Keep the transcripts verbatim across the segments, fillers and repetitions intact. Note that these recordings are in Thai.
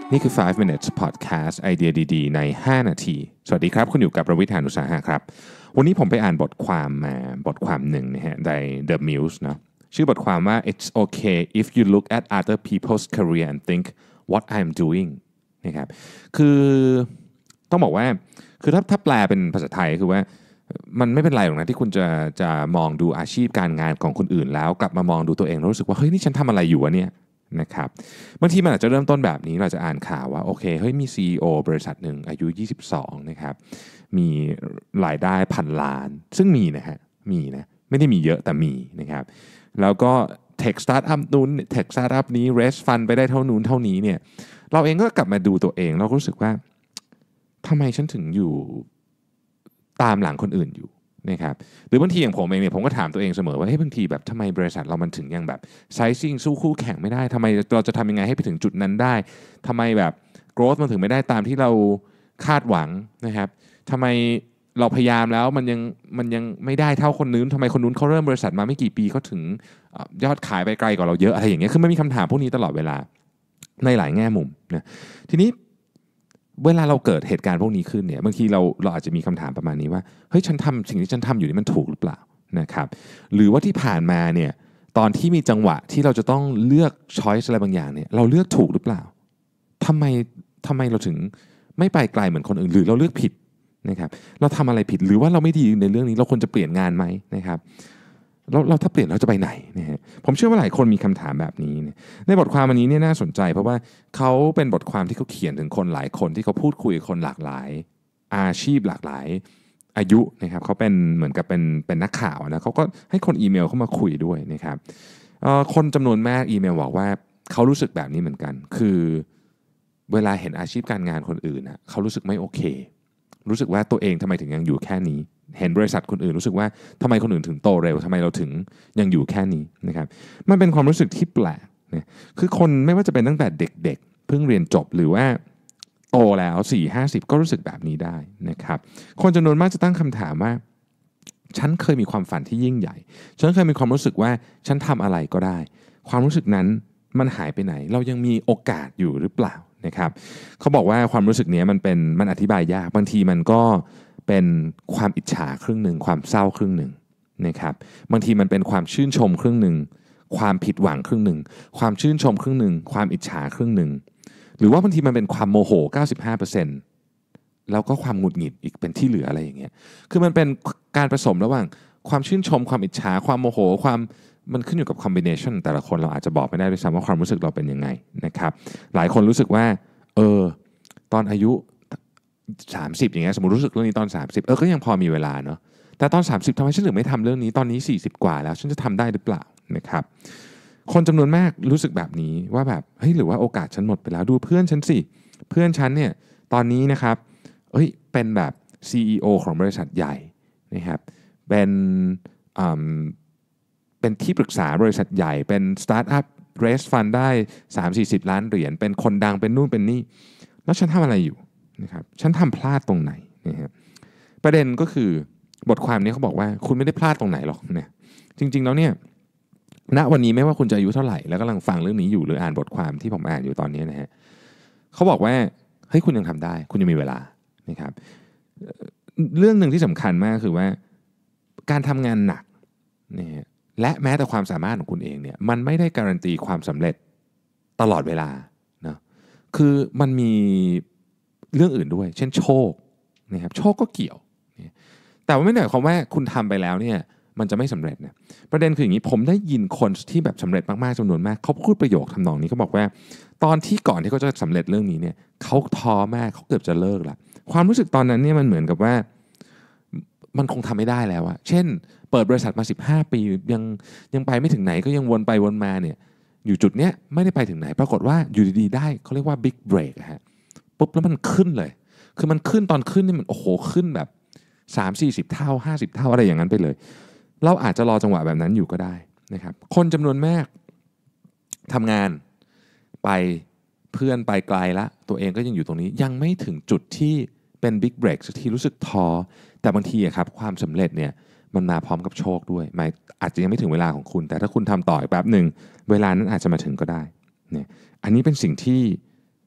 นี่คือ five minutes podcast ไอเดียดีๆในห้านาทีสวัสดีครับคุณอยู่กับประวิทย์ หาญอุตสาหะครับวันนี้ผมไปอ่านบทความมาบทความหนึ่งนะฮะใน The Muse เนาะชื่อบทความว่า It's okay if you look at other people's career and think what I'm doing นะครับคือต้องบอกว่าคือถ้าถ้าแปลเป็นภาษาไทยคือว่ามันไม่เป็นไรหรอกนะที่คุณจะจะมองดูอาชีพการงานของคนอื่นแล้วกลับมามองดูตัวเองแล้วรู้สึกว่าเฮ้ยนี่ฉันทำอะไรอยู่วะเนี่ยนะครับบางทีมันอาจจะเริ่มต้นแบบนี้เราจะอ่านข่าวว่าโอเคเฮ้ยมี ซี อี โอ บริษัทหนึ่งอายุยี่สิบสองนะครับมีรายได้พันล้านซึ่งมีนะฮะมีนะไม่ได้มีเยอะแต่มีนะครับแล้วก็เทคสตาร์ทอัพนู้นเทคสตาร์ทอัพนี้เรสฟันไปได้เท่านู้นเท่านี้เนี่ยเราเองก็กลับมาดูตัวเองเราก็รู้สึกว่าทำไมฉันถึงอยู่ตามหลังคนอื่นอยู่นะครับหรือบางทีอย่างผมเองเนี่ยผมก็ถามตัวเองเสมอว่าเฮ้ยบางทีแบบทำไมบริษัทเรามันถึงยังแบบไซซิ่งสู้คู่แข่งไม่ได้ทำไมเราจะทำยังไงให้ไปถึงจุดนั้นได้ทำไมแบบ growth มันถึงไม่ได้ตามที่เราคาดหวังนะครับทำไมเราพยายามแล้วมันยังมันยังไม่ได้เท่าคนนู้นทำไมคนนู้นเขาเริ่มบริษัทมาไม่กี่ปีเขาถึงยอดขายไปไกลกว่าเราเยอะอะไรอย่างเงี้ยคือมันมีคำถามพวกนี้ตลอดเวลาในหลายแง่มุมนะทีนี้เวลาเราเกิดเหตุการณ์พวกนี้ขึ้นเนี่ยบางทีเราเราอาจจะมีคำถามประมาณนี้ว่าเฮ้ยฉันทำสิ่งที่ฉันทำอยู่นี่มันถูกหรือเปล่านะครับหรือว่าที่ผ่านมาเนี่ยตอนที่มีจังหวะที่เราจะต้องเลือกช้อยส์อะไรบางอย่างเนี่ยเราเลือกถูกหรือเปล่าทำไมทำไมเราถึงไม่ไปไกลเหมือนคนอื่นหรือเราเลือกผิดนะครับเราทำอะไรผิดหรือว่าเราไม่ดีในเรื่องนี้เราควรจะเปลี่ยนงานไหมนะครับเราเราถ้าเปลี่ยนเราจะไปไหนนะฮะผมเชื่อว่าหลายคนมีคำถามแบบนี้ในบทความอันนี้เนี่ยน่าสนใจเพราะว่าเขาเป็นบทความที่เขาเขียนถึงคนหลายคนที่เขาพูดคุยกับคนหลากหลายอาชีพหลากหลายอายุนะครับเขาเป็นเหมือนกับเป็นเป็นนักข่าวนะเขาก็ให้คนอีเมลเข้ามาคุยด้วยนะครับคนจำนวนมากอีเมลบอกว่าเขารู้สึกแบบนี้เหมือนกันคือเวลาเห็นอาชีพการงานคนอื่นนะเขารู้สึกไม่โอเครู้สึกว่าตัวเองทำไมถึงยังอยู่แค่นี้เห็นบริษัทคนอื่นรู้สึกว่าทำไมคนอื่นถึงโตเร็วทำไมเราถึงยังอยู่แค่นี้นะครับมันเป็นความรู้สึกที่แปลกนะคือคนไม่ว่าจะเป็นตั้งแต่เด็กๆเพิ่งเรียนจบหรือว่าโตแล้ว สี่ห้าสิบ ก็รู้สึกแบบนี้ได้นะครับคนจำนวนมากจะตั้งคำถามว่าฉันเคยมีความฝันที่ยิ่งใหญ่ฉันเคยมีความรู้สึกว่าฉันทำอะไรก็ได้ความรู้สึกนั้นมันหายไปไหนเรายังมีโอกาสอยู่หรือเปล่านะครับเขาบอกว่าความรู้สึกนี้มันเป็นมันอธิบายยากบางทีมันก็เป็นความอิจฉาครึ่งหนึ่งความเศร้าครึ่งหนึ่งนะครับบางทีมันเป็นความชื่นชมครึ่งหนึ่งความผิดหวังครึ่งหนึ่งความชื่นชมครึ่งหนึ่งความอิจฉาครึ่งหนึ่งหรือว่าบางทีมันเป็นความโมโห เก้าสิบห้าเปอร์เซ็นต์ แล้วก็ความหงุดหงิดอีกเป็นที่เหลืออะไรอย่างเงี้ยคือมันเป็นการผสมระหว่างความชื่นชมความอิจฉาความโมโหความมันขึ้นอยู่กับคอมบิเนชันแต่ละคนเราอาจจะบอกไม่ได้ด้วยซ้ำว่าความรู้สึกเราเป็นยังไงนะครับหลายคนรู้สึกว่าเออตอนอายุสามสิบอย่างเงี้ยสมมุติรู้สึกเรื่องนี้ตอนสามสิบเออก็ยังพอมีเวลาเนาะแต่ตอนสามสิบทำไมฉันถึงไม่ทำเรื่องนี้ตอนนี้สี่สิบกว่าแล้วฉันจะทำได้หรือเปล่านะครับคนจำนวนมากรู้สึกแบบนี้ว่าแบบเฮ้ยหรือว่าโอกาสฉันหมดไปแล้วดูเพื่อนฉันสิเพื่อนฉันเนี่ยตอนนี้นะครับเอ้ยเป็นแบบ ซี อี โอ ของบริษัทใหญ่นะครับเป็นเป็นที่ปรึกษาบริษัทใหญ่เป็นสตาร์ทอัพเรสฟันได้ สามถึงสี่สิบ ล้านเหรียญเป็นคนดังเป็นนู่นเป็นนี่แล้วฉันทำอะไรอยู่นะครับฉันทำพลาดตรงไหนนะครับประเด็นก็คือบทความนี้เขาบอกว่าคุณไม่ได้พลาดตรงไหนหรอกเนี่ยจริงๆแล้วเนี่ยณวันนี้ไม่ว่าคุณจะอายุเท่าไหร่แล้วกำลังฟังเรื่องนี้อยู่หรืออ่านบทความที่ผมอ่านอยู่ตอนนี้นะฮะเขาบอกว่าเฮ้ยคุณยังทำได้คุณยังมีเวลานะครับเรื่องหนึ่งที่สำคัญมากคือว่าการทำงานหนักนะฮะและแม้แต่ความสามารถของคุณเองเนี่ยมันไม่ได้การันตีความสำเร็จตลอดเวลานะคือมันมีเรื่องอื่นด้วยเช่นโชคนะครับโชคก็เกี่ยวแต่ว่าไม่ได้หมายความว่าคุณทำไปแล้วเนี่ยมันจะไม่สำเร็จนะประเด็นคืออย่างนี้ผมได้ยินคนที่แบบสำเร็จมากๆจำนวนมากเขาพูดประโยคทำนองนี้เขาบอกว่าตอนที่ก่อนที่เขาจะสำเร็จเรื่องนี้เนี่ยเขาท้อมากเขาเกือบจะเลิกละความรู้สึกตอนนั้นเนี่ยมันเหมือนกับว่ามันคงทำไม่ได้แล้วอะเช่นเปิดบริษัทมาสิบห้าปียังยังไปไม่ถึงไหนก็ยังวนไปวนมาเนี่ยอยู่จุดเนี้ยไม่ได้ไปถึงไหนปรากฏว่าอยู่ดีๆได้เขาเรียกว่าบิ๊กเบรกฮะปุ๊บแล้วมันขึ้นเลยคือมันขึ้นตอนขึ้นนี่มันโอ้โหขึ้นแบบสามสี่สิบเท่าห้าสิบเท่าอะไรอย่างนั้นไปเลยเราอาจจะรอจังหวะแบบนั้นอยู่ก็ได้นะครับคนจำนวนมากทำงานไปเพื่อนไปไกลละตัวเองก็ยังอยู่ตรงนี้ยังไม่ถึงจุดที่เป็นบิ๊กเบรกสักทีรู้สึกท้อแต่บางทีอะครับความสำเร็จเนี่ยมันมาพร้อมกับโชคด้วยหมายอาจจะยังไม่ถึงเวลาของคุณแต่ถ้าคุณทำต่ออีกแป๊บหนึ่งเวลานั้นอาจจะมาถึงก็ได้เนี่ยอันนี้เป็นสิ่งที่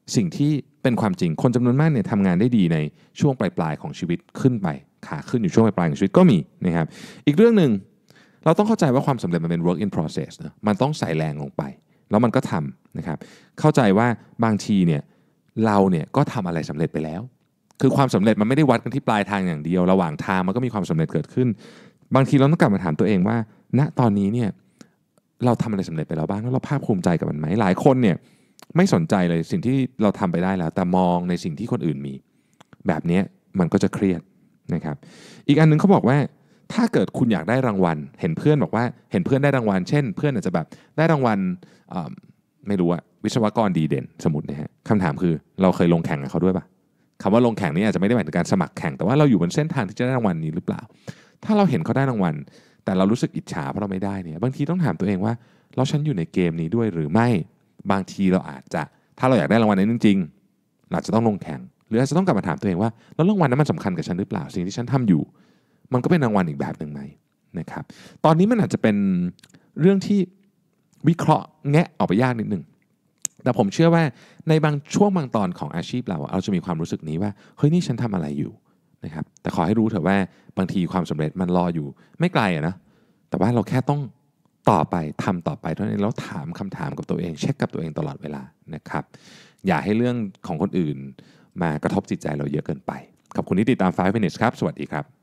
สิ่งที่เป็นความจริงคนจำนวนมากเนี่ยทำงานได้ดีในช่วงปลายๆของชีวิตขึ้นไปขาขึ้นอยู่ช่วงปลายๆของชีวิตก็มีนะครับอีกเรื่องหนึ่งเราต้องเข้าใจว่าความสำเร็จมันเป็น work in process นะมันต้องใส่แรงลงไปแล้วมันก็ทำนะครับเข้าใจว่าบางทีเนี่ยเราเนี่ยก็ทำอะไรสำเร็จไปแล้วคือความสำเร็จมันไม่ได้วัดกันที่ปลายทางอย่างเดียวระหว่างทางมันก็มีความสำเร็จเกิดขึ้นบางทีเราต้องกลับมาถามตัวเองว่าณตอนนี้เนี่ยเราทำอะไรสำเร็จไปแล้วบ้างแล้วเราภาคภูมิใจกับมันไหมหลายคนเนี่ยไม่สนใจเลยสิ่งที่เราทำไปได้แล้วแต่มองในสิ่งที่คนอื่นมีแบบนี้มันก็จะเครียดนะครับอีกอันนึงเขาบอกว่าถ้าเกิดคุณอยากได้รางวัลเห็นเพื่อนบอกว่าเห็นเพื่อนได้รางวัลเช่นเพื่อนอาจจะแบบได้รางวัลไม่รู้อะวิศวกรดีเด่นสมมตินะฮะคำถามคือเราเคยลงแข่งกับเขาด้วยปะคำว่าลงแข่งนี้อาจจะไม่ได้หมายถึงการสมัครแข่งแต่ว่าเราอยู่บนเส้นทางที่จะได้รางวัลนี้หรือเปล่าถ้าเราเห็นเขาได้รางวัลแต่เรารู้สึกอิจฉาเพราะเราไม่ได้เนี่ยบางทีต้องถามตัวเองว่าแล้วฉันอยู่ในเกมนี้ด้วยหรือไม่บางทีเราอาจจะถ้าเราอยากได้รางวัลนั้นจริงๆเราจะต้องลงแข่งหรืออาจจะต้องกลับมาถามตัวเองว่าแล้วรางวัลนั้นมันสำคัญกับฉันหรือเปล่าสิ่งที่ฉันทำอยู่มันก็เป็นรางวัลอีกแบบหนึ่งไหมนะครับตอนนี้มันอาจจะเป็นเรื่องที่วิเคราะห์แงะออกไปยากนิดนึงแต่ผมเชื่อว่าในบางช่วงบางตอนของอาชีพเราเราจะมีความรู้สึกนี้ว่าเฮ้ยนี่ฉันทำอะไรอยู่นะครับแต่ขอให้รู้เถอะว่าบางทีความสำเร็จมันรออยู่ไม่ไกลอะนะแต่ว่าเราแค่ต้องต่อไปทำต่อไปเท่านั้นแล้วถามคำถามกับตัวเองเช็คกับตัวเองตลอดเวลานะครับอย่าให้เรื่องของคนอื่นมากระทบจิตใจเราเยอะเกินไปขอบคุณที่ติดตามไฟว์ minutes ครับสวัสดีครับ